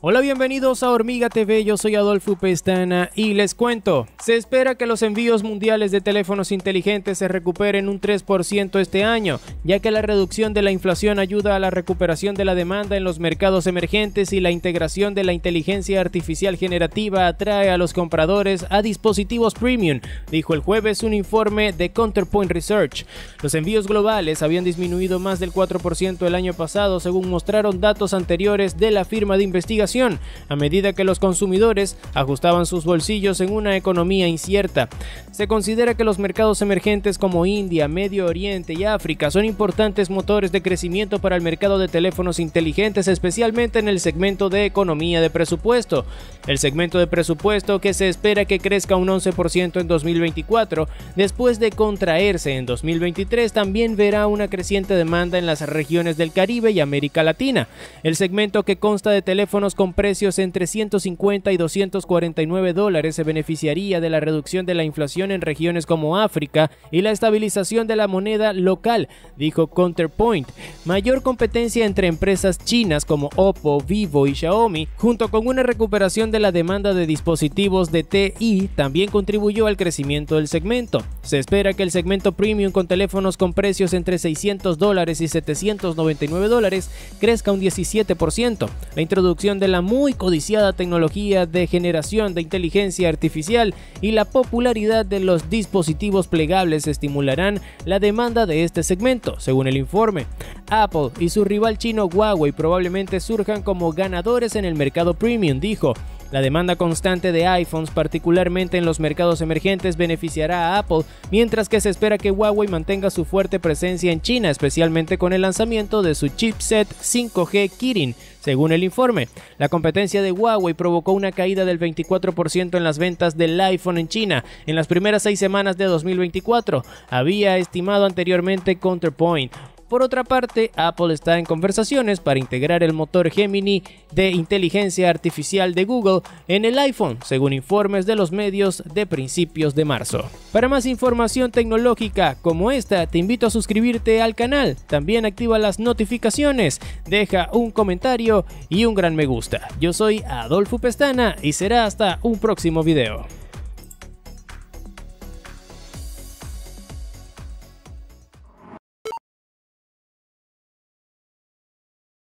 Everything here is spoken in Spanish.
Hola, bienvenidos a Hormiga TV, yo soy Adolfo Pestana y les cuento. Se espera que los envíos mundiales de teléfonos inteligentes se recuperen un 3% este año, ya que la reducción de la inflación ayuda a la recuperación de la demanda en los mercados emergentes y la integración de la inteligencia artificial generativa atrae a los compradores a dispositivos premium, dijo el jueves un informe de Counterpoint Research. Los envíos globales habían disminuido más del 4% el año pasado, según mostraron datos anteriores de la firma de investigación, a medida que los consumidores ajustaban sus bolsillos en una economía incierta. Se considera que los mercados emergentes como India, Medio Oriente y África son importantes motores de crecimiento para el mercado de teléfonos inteligentes, especialmente en el segmento de economía de presupuesto. El segmento de presupuesto, que se espera que crezca un 11% en 2024, después de contraerse en 2023, también verá una creciente demanda en las regiones del Caribe y América Latina. El segmento, que consta de teléfonos con precios entre $150 y $249 se beneficiaría de la reducción de la inflación en regiones como África y la estabilización de la moneda local, dijo Counterpoint. Mayor competencia entre empresas chinas como Oppo, Vivo y Xiaomi, junto con una recuperación de la demanda de dispositivos de TI, también contribuyó al crecimiento del segmento. Se espera que el segmento premium con teléfonos con precios entre $600 y $799 crezca un 17%. La introducción de la muy codiciada tecnología de generación de inteligencia artificial y la popularidad de los dispositivos plegables estimularán la demanda de este segmento, según el informe. Apple y su rival chino Huawei probablemente surjan como ganadores en el mercado premium, dijo. La demanda constante de iPhones, particularmente en los mercados emergentes, beneficiará a Apple, mientras que se espera que Huawei mantenga su fuerte presencia en China, especialmente con el lanzamiento de su chipset 5G Kirin. Según el informe, la competencia de Huawei provocó una caída del 24% en las ventas del iPhone en China en las primeras 6 semanas de 2024, había estimado anteriormente Counterpoint. Por otra parte, Apple está en conversaciones para integrar el motor Gemini de inteligencia artificial de Google en el iPhone, según informes de los medios de principios de marzo. Para más información tecnológica como esta, te invito a suscribirte al canal. También activa las notificaciones, deja un comentario y un gran me gusta. Yo soy Adolfo Pestana y será hasta un próximo video.